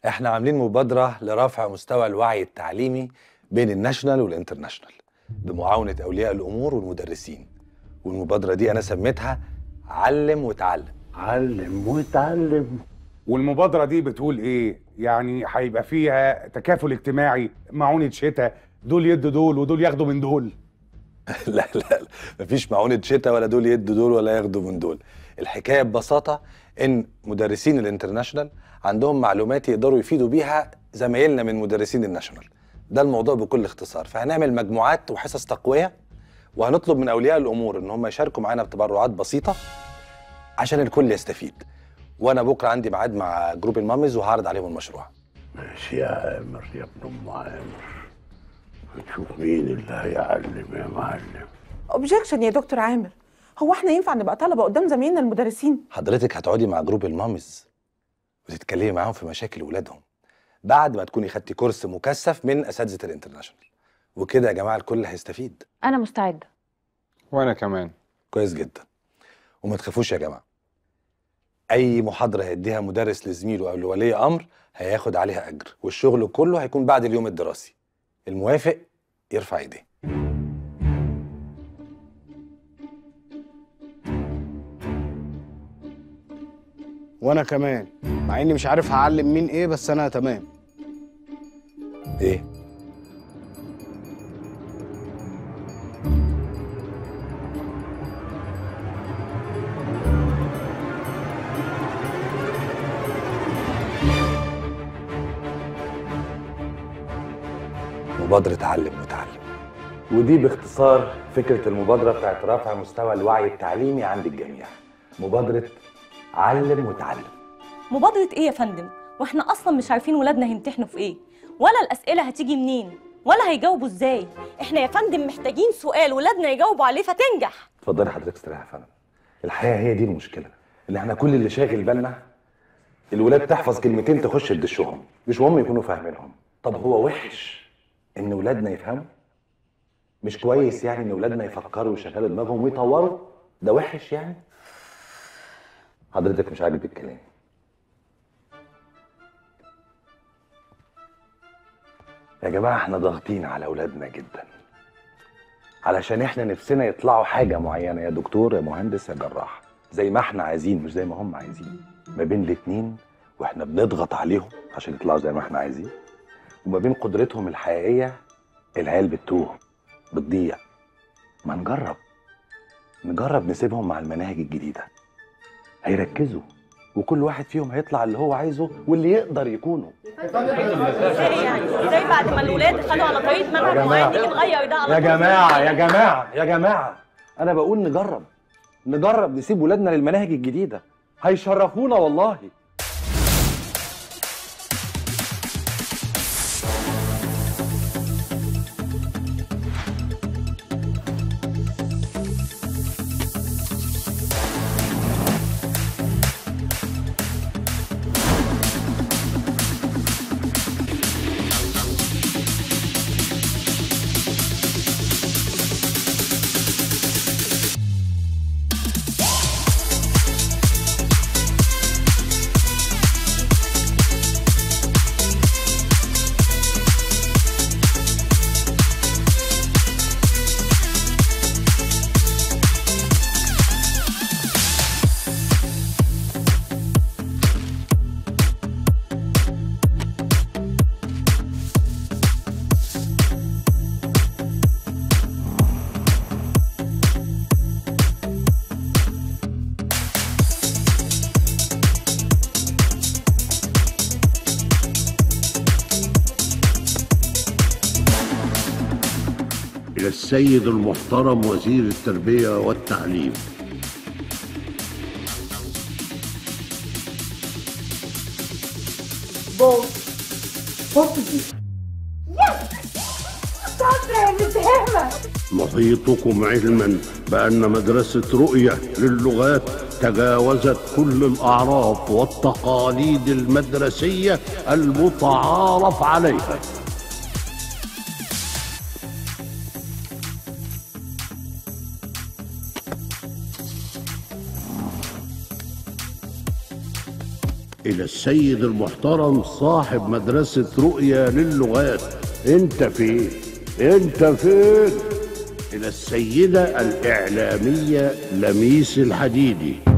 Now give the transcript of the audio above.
احنا عاملين مبادرة لرفع مستوى الوعي التعليمي بين الناشونال والانترناشونال بمعاونة أولياء الأمور والمدرسين. والمبادرة دي أنا سميتها علم وتعلم. علم وتعلم. والمبادرة دي بتقول ايه؟ يعني هيبقى فيها تكافل اجتماعي، معونة شتاء، دول يدوا دول ودول ياخدوا من دول. لا لا لا، مفيش معونة شتاء ولا دول يدوا دول ولا ياخدوا من دول. الحكاية ببساطة إن مدرسين الانترناشونال عندهم معلومات يقدروا يفيدوا بيها زمايلنا من مدرسين الناشونال. ده الموضوع بكل اختصار. فهنعمل مجموعات وحصص تقوية، وهنطلب من أولياء الأمور إن هم يشاركوا معانا بتبرعات بسيطة عشان الكل يستفيد. وأنا بكرة عندي ميعاد مع جروب الماميز وهعرض عليهم المشروع. ماشي يا عامر يا ابن ام عامر، هنشوف مين اللي هيعلم يا معلم. اوبجيكشن يا دكتور عامر، هو احنا ينفع نبقى طلبه قدام زمايلنا المدرسين؟ حضرتك هتقعدي مع جروب الماميز وتتكلمي معاهم في مشاكل ولادهم بعد ما تكوني خدتي كورس مكثف من اساتذه الانترناشونال، وكده يا جماعه الكل هيستفيد. أنا مستعدة. وانا كمان. كويس جدا. وما تخافوش يا جماعه، اي محاضره هيديها مدرس لزميله او لولي امر هياخد عليها اجر، والشغل كله هيكون بعد اليوم الدراسي. الموافق يرفع ايديه. وانا كمان، مع اني مش عارف هعلم مين ايه، بس انا تمام. ايه؟ مبادرة علم وتعلم، ودي باختصار فكرة المبادرة بتاعت رفع مستوى الوعي التعليمي عند الجميع. مبادرة علم وتعلم. مبادرة ايه يا فندم؟ واحنا اصلا مش عارفين ولادنا هيمتحنوا في ايه، ولا الاسئلة هتيجي منين، ولا هيجاوبوا ازاي. احنا يا فندم محتاجين سؤال ولادنا يجاوبوا عليه فتنجح. اتفضلي حضرتك استريح يا فندم. الحقيقة هي دي المشكلة، ان احنا كل اللي شاغل بالنا الولاد تحفظ كلمتين تخش تدشهم، مش مهم يكونوا فاهمينهم. طب هو وحش ان ولادنا يفهموا؟ مش كويس يعني ان ولادنا يفكروا ويشغلوا دماغهم ويطوروا؟ ده وحش يعني؟ حضرتك مش عاجبك الكلام. يا جماعه احنا ضاغطين على اولادنا جدا، علشان احنا نفسنا يطلعوا حاجه معينه، يا دكتور يا مهندس يا جراح، زي ما احنا عايزين مش زي ما هم عايزين. ما بين الاتنين واحنا بنضغط عليهم عشان يطلعوا زي ما احنا عايزين، وما بين قدرتهم الحقيقيه العيال بتتوه بتضيع. ما نجرب نسيبهم مع المناهج الجديده، هيركزوا وكل واحد فيهم هيطلع اللي هو عايزه واللي يقدر يكونه. ازاي يعني؟ ازاي بعد ما الولاد خدوا على طريقة منهج معين نيجي نغير ده على يا جماعه يا جماعه يا جماعه، انا بقول نجرب نسيب ولادنا للمناهج الجديده، هيشرفونا والله. إلى السيد المحترم وزير التربية والتعليم. محيطكم علما بأن مدرسة رؤية للغات تجاوزت كل الأعراف والتقاليد المدرسية المتعارف عليها. إلى السيد المحترم صاحب مدرسة رؤية للغات. أنت فين؟ أنت فين؟ إلى السيدة الإعلامية لميس الحديدي.